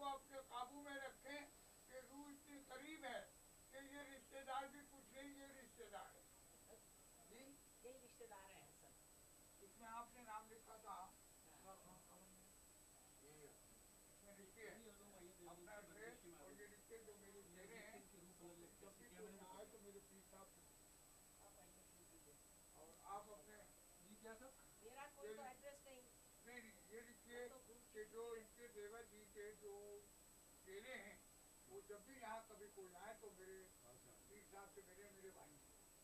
को अपने काबू में रखें कि रूह इतनी करीब है कि ये रिश्तेदार भी कुछ नहीं, ये रिश्तेदार है जी, यही रिश्तेदार है सब। इसमें आपने नाम लिखा था, इसमें लिखिए अपना एड्रेस और ये लिखिए जो मेरे चेहरे हैं, जब भी कोई ना आए तो मेरे पीर साहब और आप अपने जी क्या सर, मेरा कोई तो एड्रेस नहीं, ये लिखिए कि जो इनके देवर जी के जो चेले हैं वो जब भी यहाँ कभी कोई आए तो मेरे पीर साहब से मिले, मेरे भाई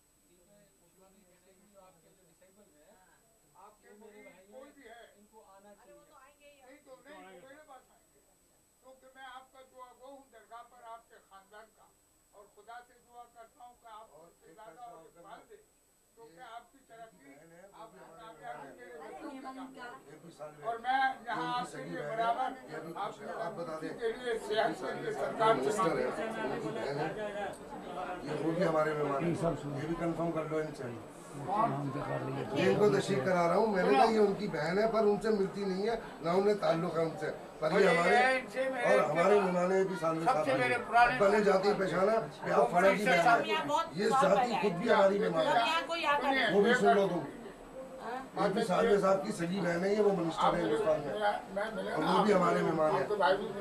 आपके कोई भी है इनको आना अरे वो तो आएंगे ही। नहीं तो नहीं तो मेरे पास आएंगे, क्योंकि मैं आपका दुआ गो हूँ दरगाह पर आपके खानदान का, और खुदा से दुआ करता हूँ कि आप उससे ज्यादा और इकबाल दे, क्योंकि आपकी तरक्की आपकी कामयाबी मेरे बच्चों के साथ, और मैं यहाँ आपके लिए बराबर आप बता दें के लिए सेहत के लिए सरकार से ये वो भी हमारे मेहमान हैं, ये भी कंफर्म कर लो इनसे। इनको तशरीफ करा रहा हूँ, मैंने कहा ये उनकी बहन है पर उनसे मिलती नहीं है, ना उन्हें ताल्लुक है उनसे, पर ये हमारे और हमारे मेहमान भी साल में साथ बने जाती पहचाना कि आप फड़ा की बहन है, ये जाति खुद भी हमारी मेहमान है, वो भी सुन लो तुम, ये भी साल में साहब की सगी बहन है, ये वो मिनिस्टर है हिंदुस्तान में, और वो भी हमारे मेहमान है।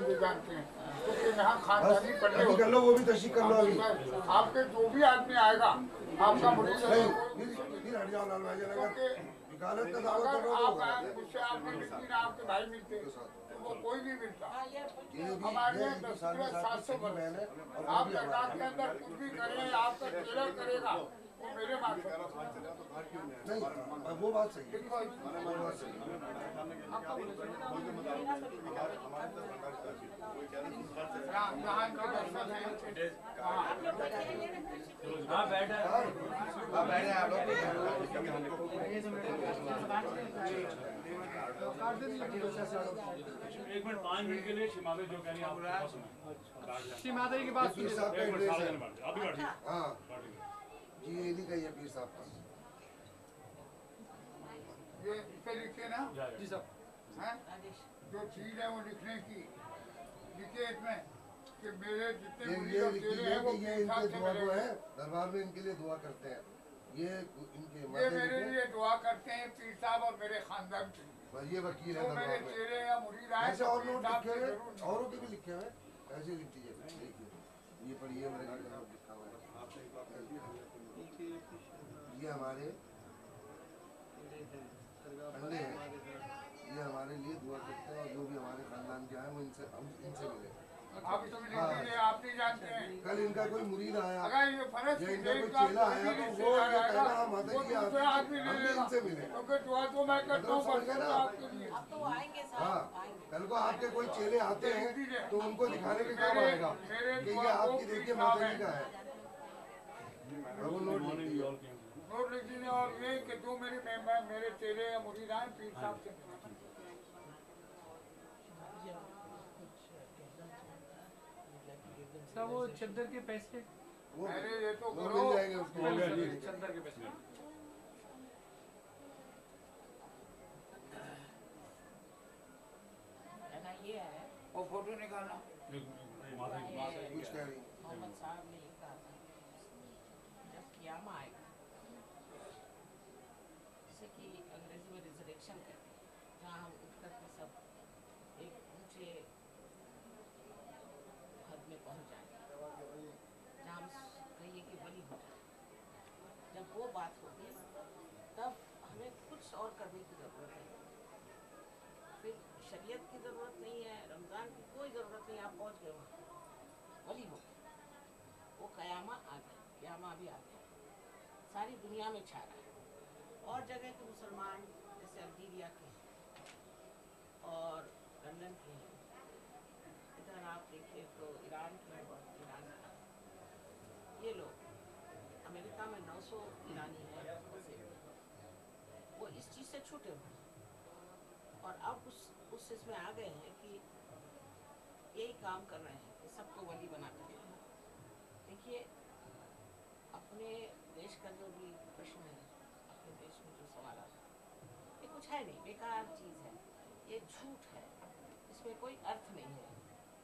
अभी कर लो, वो भी तशरीफ कर लो अभी। आपके जो भी आदमी आएगा आपका मुरीद फिर हट जाओ लाल भाई जरा विकालत का दावा कर रहा हूँ, मुझसे आपने मिलती ना आपके भाई मिलते तो वो कोई नहीं मिलता, ये हमारे भी साल में साहब की सगी बहन है, और आप सरकार के अंदर कुछ भी करें, आपका चेहरा करेगा वो मेरे बात नहीं, वो बात सही है, वो बात सही है। एक मिनट 5 मिनट के लिए शिमादे जो कह रही है आप शिमादे की बात पीर साहब का एड्रेस है, अभी बैठिए। हाँ जी, ये नहीं कही है पीर साहब का, ये इसे लिखिए ना जी साहब, हैं, जो चीज है वो लिखने की लिखिए इसमें कि मेरे जितने ये मुरीद और चेले हैं वो ये पीर साहब इनके से दुआ को मिलेंगे। है, दरबार में इनके लिए दुआ करते हैं, ये इनके ये माते मेरे लिखे, लिए दुआ करते हैं पीर साहब और मेरे खानदान के लिए, बस ये वकील है तो मेरे दरबार में। चेले या मुरीद आए ऐसे तो और पीर नोट साहब लिखे से हुए, जरूर औरों के भी लिखे हुए, ऐसे लिख दीजिए, देखिए ये पढ़िए मेरे घर का नाम लिखा हुआ है, ये हमारे अंडे हैं, ये हमारे लिए दुआ करते हैं, और जो भी हमारे खानदान के आए वो इनसे हम इनसे मिले। आप तो लिख दीजिए, आप नहीं जानते हैं, कल इनका कोई मुरीद आया अगर ये फर्ज या की इनका कोई देख का चेला आया तो वो ये कहना माता वो जी आप दूसरा आदमी ले हम भी लेगा, इनसे मिले, क्योंकि दुआ तो मैं करता हूँ समझ गए ना आप? आपके लिए। अब तो वो आएंगे हाँ, साहब, आएंगे। कल को आपके कोई चेले आते हैं तो उनको दिखाने के काम आएगा कि ये आपकी देखिए माता जी का है, वो नोट लिख दीजिए। नोट लिख दीजिए, और ये कि जो मेरे चेले या मुरीद आए पीर साहब से मिले। सब वो चद्दर के पैसे वो अरे ये तो वो करो, मिल जाएंगे उसको, चद्दर के पैसे कहना ये है, और फोटो निकालना कुछ कह रही मोहम्मद साहब ने ये कहा था जब क़यामा आएगा, जैसे कि अंग्रेजी में रिजरेक्शन कहते हैं, जहाँ हम उठ करके सब एक ऊंचे हद में पहुँच जाएंगे, जहाँ हम कहिए कि वली हो जाए, जब वो बात होगी तब हमें कुछ और करने की ज़रूरत है, फिर शरीयत की ज़रूरत नहीं है, रमज़ान की कोई ज़रूरत नहीं, आप पहुँच गए वहाँ वली हो गए, वो क़यामा आ गया, क़यामा भी आ गया, सारी दुनिया में छा रहा है, और जगह के मुसलमान जैसे अल्जीरिया के और लंदन के हैं, इधर आप देखिए तो ईरान के हैं, ईरान का ये लोग, अमेरिका में 900 ईरानी हैं, वो इस चीज़ से छूटे हुए हैं, और अब उस इसमें आ गए हैं कि यही काम कर रहे हैं कि सबको वली बना कर। देखिए अपने देश का जो भी प्रश्न है, अपने देश में जो सवाल आता है, ये कुछ है नहीं, बेकार चीज़ है, ये झूठ है, इसमें कोई अर्थ नहीं है।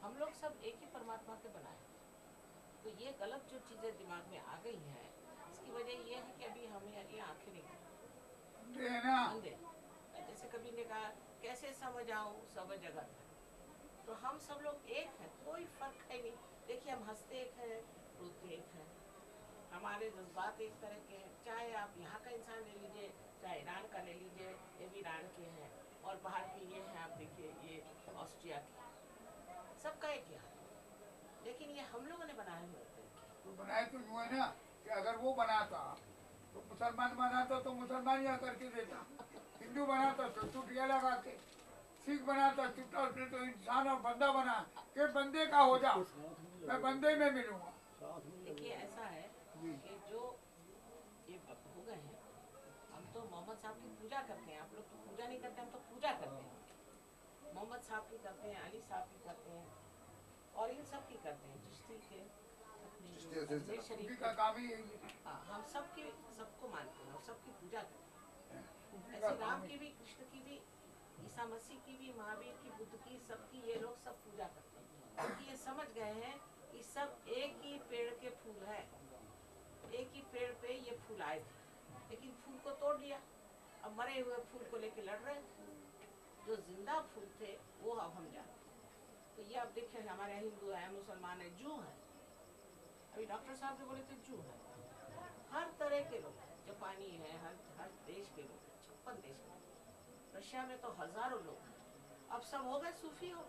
हम लोग सब एक ही परमात्मा के बनाए। तो ये गलत जो चीज़ें दिमाग में आ गई हैं, इसकी वजह ये है कि अभी हमें ये आंखें नहीं अंधे। जैसे कभी ने कहा कैसे समझ आऊँ सब जगत, तो हम सब लोग एक हैं, कोई फर्क है नहीं। देखिए हम हंसते एक हैं, रोते एक हैं, हमारे जज्बात एक तरह के हैं। चाहे आप यहाँ का इंसान ले लीजिए, चाहे ईरान का ले लीजिए, ये भी ईरान के हैं, और बाहर के ये हैं, आप देखिए ये ऑस्ट्रिया के, सबका एक ही हाल है। लेकिन ये हम लोगों ने बनाए हुए तरीके। तो बनाए तो यूँ है ना कि अगर वो बनाता तो मुसलमान बनाता तो मुसलमान यहाँ करके देता, हिंदू बनाता तो चुटिया लगाते, सिख बनाता चुट्टा, उसने तो इंसान और बंदा बना कि बंदे का हो जा, मैं बंदे में मिलूंगा। देखिए ऐसा है कि जो ये हो गए हैं, हम तो मोहम्मद साहब की पूजा करते हैं। आप लोग तो पूजा नहीं करते, हम तो पूजा करते हैं। मोहम्मद साहब की करते हैं, अली साहब की करते हैं, और इन सब की करते हैं, चिश्ती के, अपने शरीफ का काम ही यही है। हाँ, हम सबकी सबको मानते हैं और सबकी पूजा करते हैं। ऐसे राम की भी, कृष्ण की भी, ईसा मसीह की भी, महावीर की, बुद्ध की, सबकी ये लोग सब पूजा करते हैं, क्योंकि ये समझ गए हैं कि सब एक ही पेड़ के फूल है। एक ही पेड़ पे ये फूल आए थे, लेकिन फूल को तोड़ दिया, अब मरे हुए फूल को लेके लड़ रहे हैं। जो जिंदा फूल थे वो अब हम जानते हैं। तो ये अब देखिए हमारे हिंदू है, मुसलमान है, जू है, अभी डॉक्टर साहब जो बोले थे जू है, हर तरह के लोग, जापानी है, हर देश के लोग, 56 देश के, रशिया में तो हजारों लोग हैं, अब सब हो गए सूफी हो।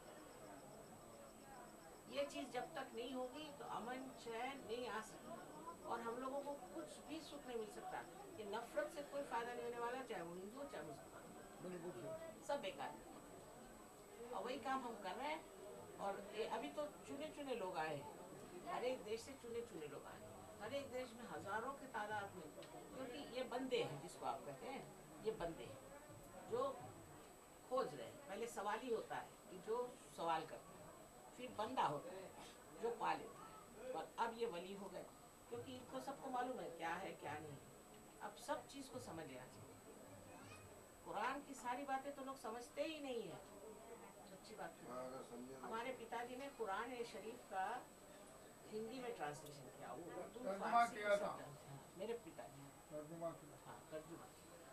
ये चीज जब तक नहीं होगी तो अमन चैन नहीं आ सकता, और हम लोगों को कुछ भी सुख नहीं मिल सकता। ये नफरत से कोई फायदा नहीं होने वाला, चाहे वो हिंदू हो चाहे मुसलमान, सब बेकार है। और वही काम हम कर रहे हैं। और अभी तो चुने चुने लोग आए हैं, हर एक देश से चुने चुने लोग आए, हर एक देश में हजारों के तादाद में, क्योंकि ये बंदे हैं जिसको आप कहते हैं, ये बंदे हैं जो खोज रहे हैं। पहले सवाल ही होता है कि जो सवाल करते हैं, फिर बंदा होता है जो पा लेता है, और अब ये वली हो गए, क्योंकि इनको सबको मालूम है क्या है क्या नहीं। अब सब चीज़ को समझ लेना चाहिए। कुरान की सारी बातें तो लोग समझते ही नहीं है, सच्ची बात है। हमारे पिताजी ने कुरान शरीफ का हिंदी में ट्रांसलेशन किया, वो उर्दू फारसी किया था। मेरे पिताजी ने तर्जुमा किया। हाँ तर्जुमा,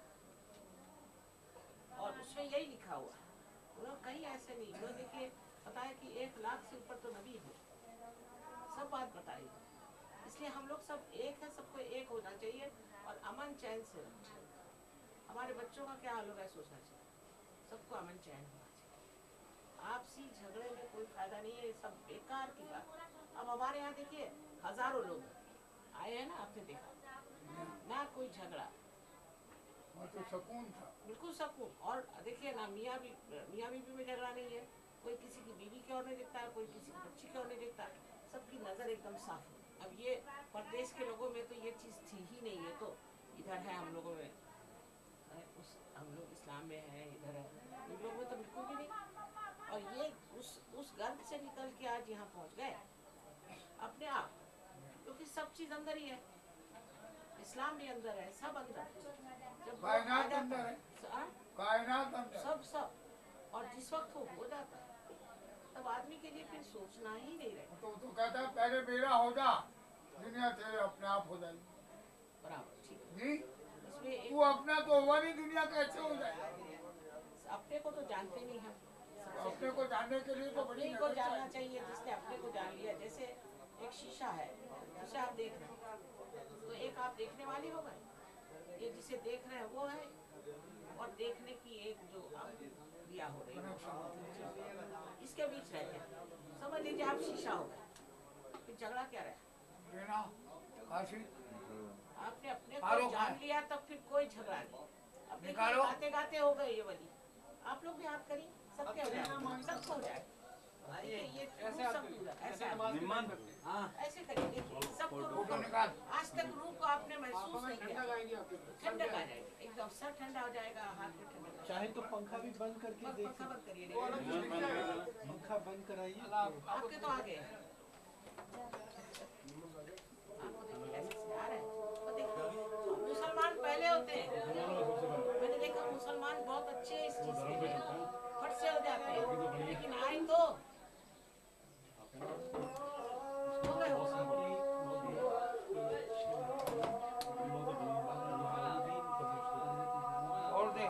और उसमें यही लिखा हुआ है। उन्होंने कहीं ऐसे नहीं, उन्होंने देखिए बताया कि 1 लाख से ऊपर तो नबी है, सब बात बताई। इसलिए हम लोग सब एक है, सबको एक होना चाहिए और अमन चैन से रहना चाहिए। हमारे बच्चों का क्या हाल होगा सोचना चाहिए, सबको अमन चैन होना चाहिए। आपसी झगड़े में कोई फायदा नहीं है, ये सब बेकार की बात। अब हमारे यहाँ देखिए हजारों लोग आए हैं ना, आपने देखा ना, कोई झगड़ा, तो सुकून था, बिल्कुल सकून। और देखिए ना, मियाँ बीवी में झगड़ा नहीं है, कोई किसी की बीवी की ओर नहीं देखता है, कोई किसी की बच्ची की ओर नहीं देखता, सबकी नज़र एकदम साफ है। अब ये परदेश के लोगों में तो ये चीज़ थी ही नहीं है, तो इधर है हम लोगों में, हम लोग इस्लाम में हैं, इधर है, इन लोगों में तो बिल्कुल भी नहीं। और ये उस गर्द से निकल के आज यहाँ पहुँच गए अपने आप, क्योंकि सब चीज़ अंदर ही है, इस्लाम भी अंदर है, सब अंदर। जब कायनात अंदर है, कायनात अंदर सब। और जिस वक्त वो हो जाता है तब आदमी के लिए फिर सोचना ही नहीं रहता। तो कहता है पहले मेरा हो जा, दुनिया तेरे अपने आप हो जाएगी। बराबर, ठीक है जी, इसमें तू अपना तो हुआ नहीं, दुनिया कैसे हो जाए? अपने को तो जानते नहीं हम, अपने को जानने के लिए तो बड़ी अपने को जानना चाहिए। जिसने अपने को जान लिया, जैसे एक शीशा है, उसे आप देख रहे हैं तो एक आप देखने वाले हो गए, ये जिसे देख रहे हैं वो है, और देखने की एक जो क्रिया हो रही है, इसके बीच रहते हैं। समझ लीजिए आप शीशा हो गए, फिर झगड़ा क्या रहा? आपने अपने को जान लिया तब फिर कोई झगड़ा नहीं। अपने गाते गाते हो गए ये वाली, आप लोग भी याद करिए, सबके हो जाए, सबको हो जाए। ये ऐसे ऐसे करिए, देखिए सबको निकाल। आज तक रूह को आपने महसूस नहीं किया, ठंडक आ जाएगी, एकदम सर ठंडा हो जाएगा, हाथ में ठंडक। चाहे तो पंखा भी बंद करके देखिए, पंखा बंद करिए, पंखा बंद कराइए। आपके तो आ गए, आपको देखिए ऐसे से आ रहा है। तो देखिए मुसलमान पहले होते हैं, मैंने देखा मुसलमान बहुत अच्छे इस चीज के लिए, फट से हो जाते हैं, लेकिन आई तो और दे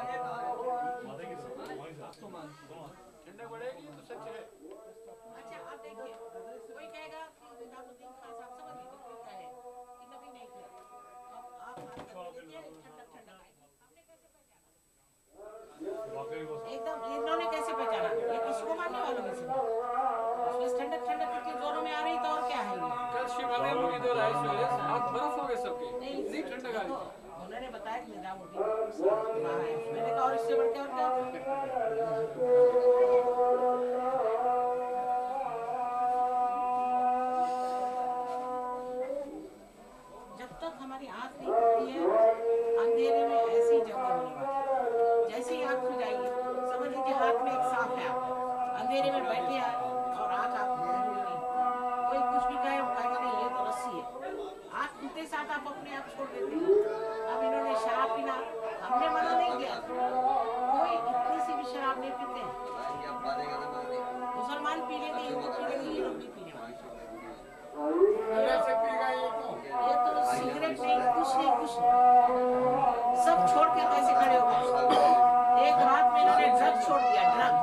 ठंडक बढ़ेगी तो सच है। अच्छा आप देखिए, कोई कहेगा कि निजामुद्दीन खान साहब समझ लीजिए कोई कहे कि नबी नहीं थे, अब आप हाथ करके देखिए ठंडक ठंडक आएगी। हमने कैसे पहचाना? एकदम इन्होंने कैसे पहचाना? ये किसको मानने वालों में से बस ठंडक ठंडक इतनी जोरों में आ रही तो और क्या है ये? कल शिवालय में भी तो राइस हुए, हाथ बर्फ हो गए सबके, नहीं ठंडक आ रही। उन्होंने बताया कि निजामुद्दीन वहाँ है, मैंने कहा और इससे बढ़ के और क्या? जब तक हमारी आँख नहीं खुलती है अंधेरे में ऐसी जगह होने वाली, जैसे ही आँख खुल जाएगी समझ लीजिए हाथ में एक सांप है, आपके अंधेरे में बैठे हैं और आँख आप कोई कुछ भी कहे वो कहेगा नहीं ये तो रस्सी है, आँख खुलते साथ आप अपने आप छोड़ देते हैं। अब इन्होंने शराब पीना, हमने मना नहीं किया, कोई इतनी सी भी शराब नहीं पीते हैं, मुसलमान पी लेंगे हिंदू पी लेंगे, ये लोग नहीं पीने वाले। कैसे पीगा ये तो सिगरेट नहीं कुछ नहीं सब छोड़ के कैसे खड़े हो गए? एक रात में इन्होंने ड्रग छोड़ दिया, ड्रग।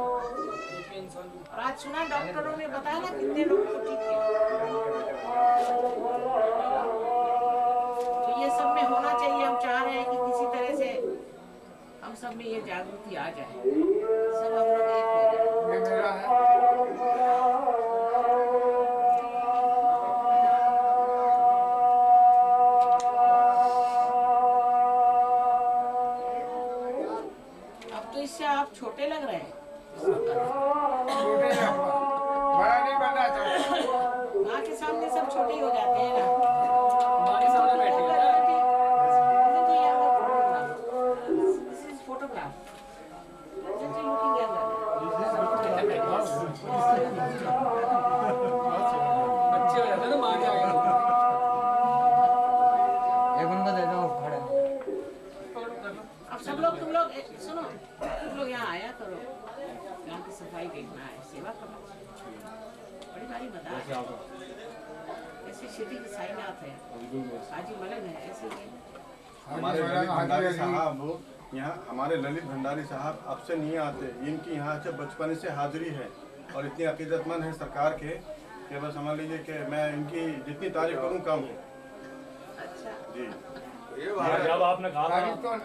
और आज सुना डॉक्टरों ने बताया ना कितने लोगों को ठीक किया। तो ये सब में होना चाहिए, हम चाह रहे हैं कि किसी तरह से हम सब में ये जागृति आ जाए, सब हम लोग एक हो जाए। ये मेरा है। इससे आप छोटे लग रहे हैं, छोटे हैं, बड़ा नहीं बनना चाहिए। माँ के सामने सब छोटे ही हो जाते हैं ना। माँ के सामने बैठे हैं। This is photograph. Isn't he looking younger? बच्चे हो जाते हैं ना माँ के आगे। अब सब लोग तुम लोग सुनो, तुम लोग यहाँ आया करो, यहाँ की सफाई देखना है, सेवा करना, बड़ी भारी मदद है। ऐसे सिटी के साइनात है, हाजी मलन है, ऐसे ही हमारे ललित भंडारी साहब यहाँ, हमारे ललित भंडारी साहब अब से नहीं आते, इनकी यहाँ से बचपन से हाजिरी है और इतनी अकीदतमंद है सरकार के कि बस समझ लीजिए कि मैं इनकी जितनी तारीफ करूँ कम है। अच्छा जी जब आपने कहा था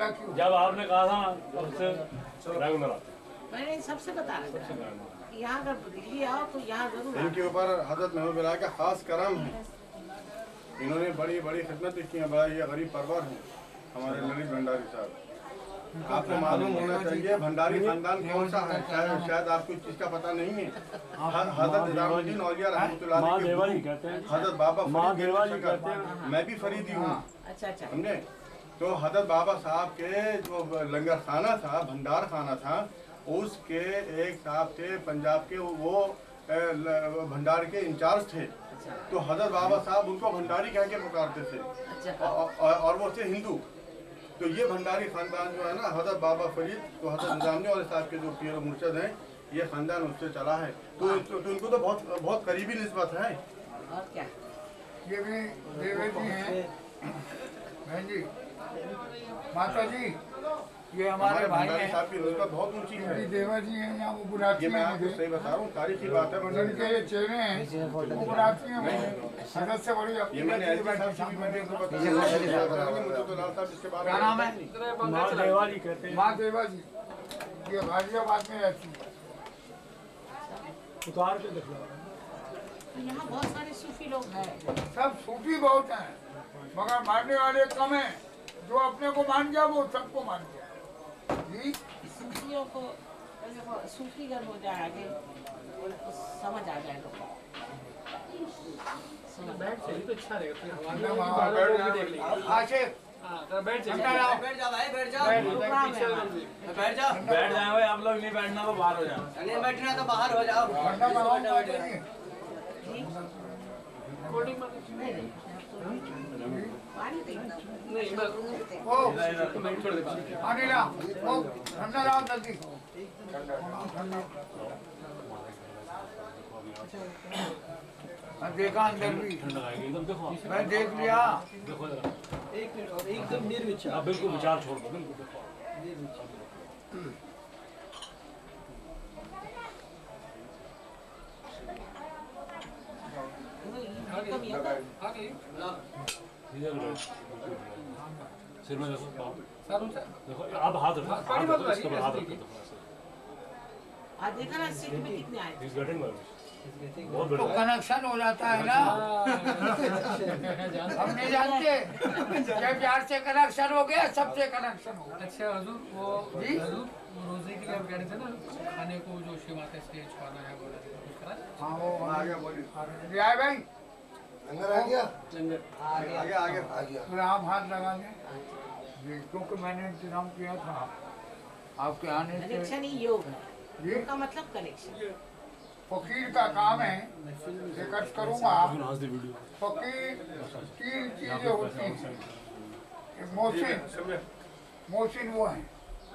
उससे रेगुलर आते मैंने सबसे बता रहा था कि यहाँ अगर दिल्ली आओ तो यहाँ जरूर इनके ऊपर हजरत महमूद बिलाल का खास करम है, इन्होंने बड़ी बड़ी खिदमत की है, बड़ा ये गरीब परवर है हमारे ललित भंडारी साहब। आपको मालूम होना चाहिए भंडारी खानदान कौन सा है, शायद आपको इस चीज का पता नहीं है। हजरत निजामुद्दीन औलिया रहमतुल्लाह अलैह के हजरत बाबा फरीद कहते हैं, मैं भी फरीदी हूँ, अच्छा समझे। तो हजरत बाबा साहब के जो लंगर खाना था, भंडार खाना था, उसके एक साहब थे पंजाब के, वो भंडार के इंचार्ज थे। तो हजरत बाबा साहब उनको भंडारी कह के पुकारते थे और वो थे हिंदू। तो ये भंडारी खानदान जो है ना, हजरत बाबा फरीद तो हजरत निजामुद्दीन औलिया साहब के जो पीर मुर्शद हैं, ये खानदान उससे चला है। तो इनको तो बहुत करीबी निस्बत है। और क्या ये भी देवे जी हैं, बहन जी, माता जी, ये हमारे भाई भंडारी हैं, साहब की निस्बत बहुत ऊंची है। ये देवा जी हैं, यहाँ वो बुलाती ये मैं हैं आपको मुझे, सही बता रहा हूँ, तारीखी बात है। जिनके ये चेहरे हैं वो बुलाती हैं मुझे, हजरत से बड़ी ये अपनी मैंने बैठी ऐसी साहब से भी मैंने उनको बताया, मुझे तो लाल साहब इसके बारे क्या में नाम है? माँ देवाली कहते हैं। माँ देवा जी, ये गाजियाबाद में रहती है। उतार के दिखला यहाँ बहुत सारे सूफी लोग हैं। सब सूफी बहुत हैं, मगर मानने वाले कम हैं। जो अपने को मान गया वो सबको मान गया जी। सूफियों को सूफी अगर हो जाए आगे तो समझ आ जाए लोग। बैठ से तो अच्छा रहेगा, फिर हवा अंदर में वहाँ बाहर बैठ लोग भी देख लेंगे। आशिक, हाँ तो बैठ जाइए। अंदर आओ। बैठ जा भाई, बैठ जा। प्रोग्राम है पीछे हमारा। बैठ जा। बैठ जाए भाई, आप लोग नहीं बैठना तो बाहर हो जाए। नहीं बैठना तो बाहर हो जाओ। ठंडा बनाओ माता जी। कोल्ड ड्रिंक पानी दें। नहीं बस ओ मैं छोड़ दे बाहर। पानी ला, ओ ठंडा लाओ जल्दी। देखा अंदर भी ठंडा आएगी एकदम। देखो मैं देख लिया। देखो जरा, एक मिनट और एकदम निर्विचार। आप बिल्कुल विचार छोड़ दो, बिल्कुल देखो। इधर बैठ, सिर में देखो, देखो आप हाथ रखो, हाथ रखो, इसके ऊपर हाथ रखो। आज देखा ना सीट में कितने आए थे। He's getting nervous. बहुत तो बढ़िया। कनेक्शन हो जाता है ना, हम नहीं जानते। जब प्यार से कनेक्शन हो गया, सबसे कनेक्शन हो गया। अच्छा हजूर, वो जी? हजूर वो रोजे के लिए आप कह रहे थे ना, खाने को जो शिवाते स्टेज खाना है बोला था, कुछ करा? हाँ वो आ गया भाई, लंगर आ गया आगे आ गया। फिर आप हाथ लगा दें जी, क्योंकि मैंने इंतजाम किया था आपके आने से। कनेक्शन ही योग है। जी, योग का मतलब कनेक्शन। फकीर का काम है, एक अर्ज करूँगा। आज दी वीडियो। फकीर 3 चीजें होती हैं। एक मोहसिन वो है,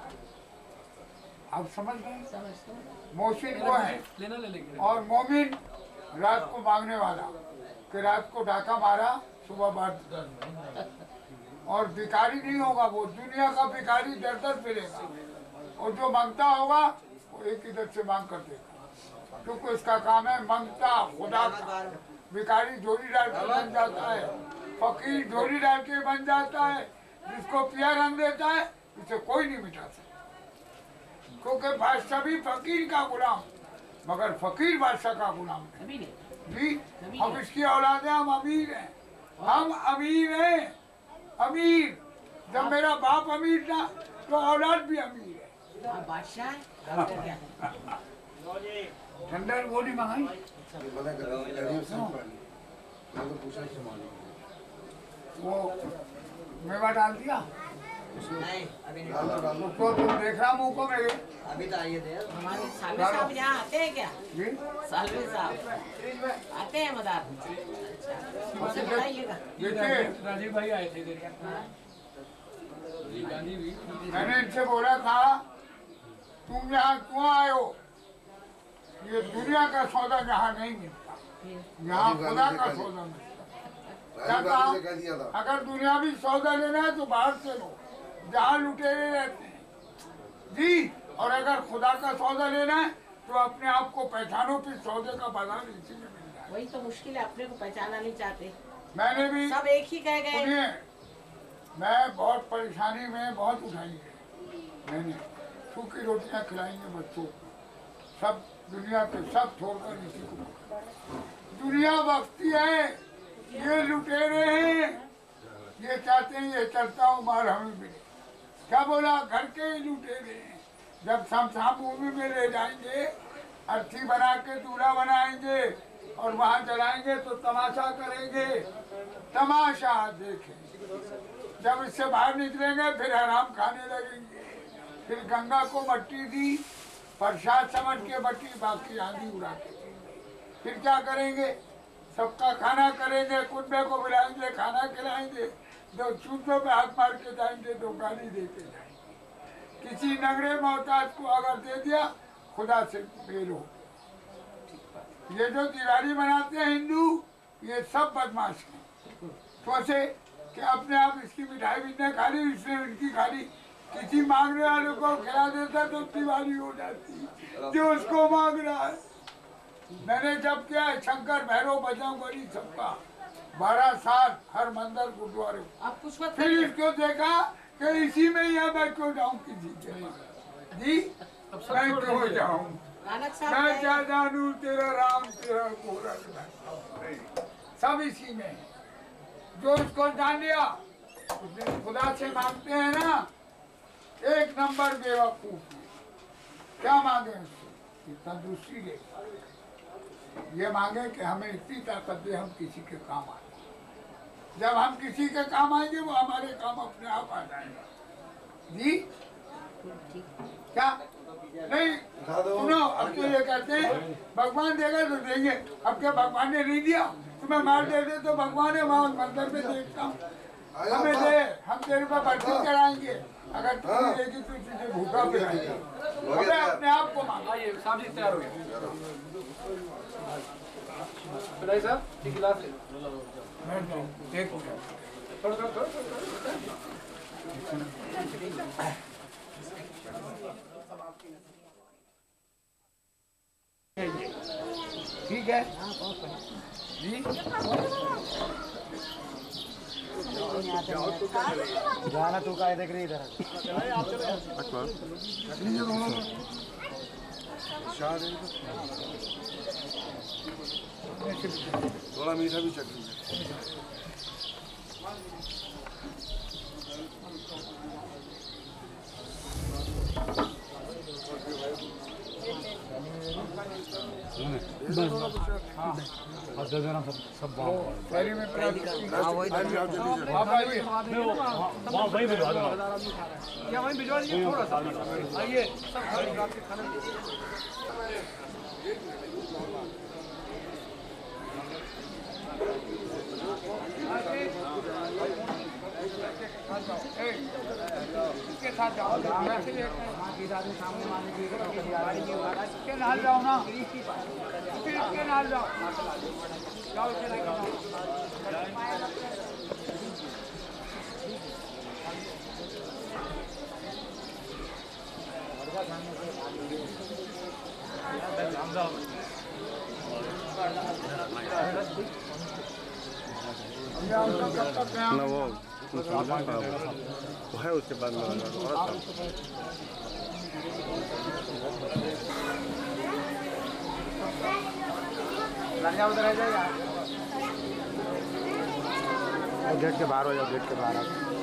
आप समझ गए? मोहसिन वो है, लेना ले लेंगे। और मोमिन रात को मांगने वाला, कि रात को डाका मारा सुबह बाद 10 और भिखारी नहीं होगा, वो दुनिया का भिखारी दर दर फिरेगा, और जो मांगता होगा वो एक इधर से मांग कर देगा, क्योंकि उसका काम है मांगता खुदा का। भिखारी झोली डाल के बन जाता है, फकीर झोली डाल के बन जाता है। जिसको पिया रंग देता है उसे कोई नहीं मिटा सकता, क्योंकि बादशाह भी फकीर का गुलाम, मगर फकीर बादशाह का गुलाम है। कभी नहीं। जी, हम इसकी औलाद हैं, हम अमीर हैं, हम अमीर हैं, अमीर। जब मेरा बाप अमीर था तो औलाद भी अमीर है। आप बादशाह हैं, डॉक्टर क्या है? ठंडा वो नहीं मंगाई, मना कर गरीब से पानी। मैं तो पूछा कि वो मेवा डाल दिया। नहीं अभी नहीं, डाल दो। तो तुम देख रहा मुँह को मेरे। अभी तो आइए दे। हमारे सालवे साहब यहाँ आते हैं क्या? जी, सालवे साहब आते हैं मदार। अच्छा, उनसे बताइएगा। देखिए राजीव भाई आए थे इधर। जी गांधी भी। मैंने इनसे बोला था तुम यहाँ क्यों आए हो, ये दुनिया का सौदा यहाँ नहीं मिलता, यहाँ खुदा का सौदा मिलता। राजीव गांधी से कह दिया था। अगर दुनियावी सौदा लेना है तो बाहर से लो, जहाँ लुटेरे रहते हैं जी, और अगर खुदा का सौदा लेना है तो अपने आप को पहचानो, फिर सौदे का बाजार इसी में मिल जाए। वही तो मुश्किल है, अपने को पहचाना नहीं चाहते, मैंने भी सब एक ही कह गए। सुनिए, मैं बहुत परेशानी में बहुत उठाई है मैंने, सूखी रोटियां खिलाएंगे बच्चों को, सब दुनिया के सब छोड़कर इसी को। दुनिया वक्ती है, ये लुटेरे हैं, ये चाहते हैं ये चलता हूँ मार हमें मिले। क्या बोला, घर के ही लुटेरे हैं। जब शमशान भूमि में ले जाएंगे, अर्थी बना के दूल्हा बनाएंगे और वहाँ जलाएंगे तो तमाशा करेंगे, तमाशा देखेंगे। जब इससे बाहर निकलेंगे फिर हराम खाने लगेंगे। फिर गंगा को मट्टी दी, प्रसाद समझ के मट्टी, बाकी आंधी उड़ा के। फिर क्या करेंगे, सबका खाना करेंगे, कुत्ते को बुलाएंगे, खाना खिलाएंगे, दो चूतों पे हाथ मार के जाएंगे, दो गाली दे के जाएंगे। किसी नगरे मोहताज को अगर दे दिया, खुदा से बेल हो। ये जो दिवाली मनाते हैं हिंदू, ये सब बदमाश हैं। सोचे कि अपने आप इसकी मिठाई भी नहीं खा ली, इसने इनकी खा ली, किसी मांगने वाले को खिला देता तो दिवाली हो जाती, जो उसको मांग रहा है। मैंने जब किया शंकर भैरव बजरंगबली सबका 12 साल हर मंदिर गुरुद्वारे, आप कुछ मत फिर करिए। इसको देखा कि इसी में यहाँ मैं क्यों जाऊँ किसी के पास। जी, मैं क्यों जाऊँ, नानक साहब मैं गए। क्या जानू तेरा राम तेरा गोरख, सब इसी में है। जो उसको जान लिया, उसने खुदा से मांगते हैं ना, एक नंबर बेवकूफ है। क्या मांगे उससे कि तंदुरुस्ती दे, ये मांगे कि हमें इतनी ताकत दे हम किसी के काम आए। जब हम किसी के काम आएंगे वो हमारे काम अपने आप आ जाएंगे। जी, क्या नहीं सुनो, अब तो ये कहते हैं भगवान देगा तो देंगे, अब क्या भगवान ने नहीं दिया, तुम्हें मार दे दे तो भगवान है वहाँ मंदिर में देखता हूँ, हमें दे, हम तेरे पर बर्फी चढ़ाएंगे, अगर तू नहीं देगी तो तुझे भूखा पिलाएंगे। हमें अपने आप को मानो। आइए साहब जी तैयार हो गए। बताइए साहब एक गिलास ले। एक थोड़ा थोड़ा थोड़ा ठीक है जी। जाना तू का देख रही इधर थोड़ा मीठा भी चटनी और दे देना सब वहाँ वहीं भिजवा देना। क्या वहीं भिजवा दीजिए थोड़ा सा। आइए सब खाना निकाल के खाना इसके साथ जाओ इसके नाल जाओ ना फिर इसके नाल जाओ जाओ ना वो है उसके बाद में उधर आ जाएगा। गेट के बाहर हो जाओ गेट के बाहर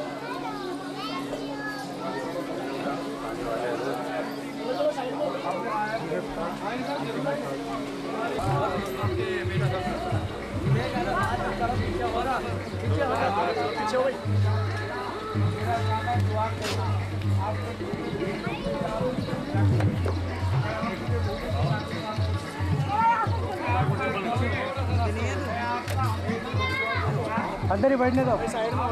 अंदर ही बैठने दो साइड में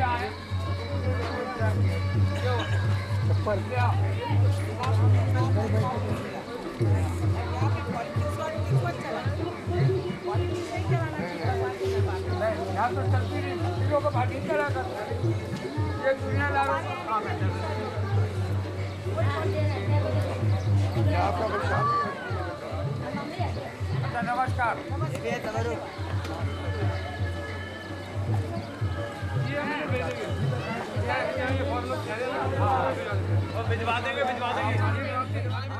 यहाँ तो चलती नहीं चीज़ों को भागी करा कर ये दुनियादारों का काम है। अच्छा नमस्कार। भिजवा देंगे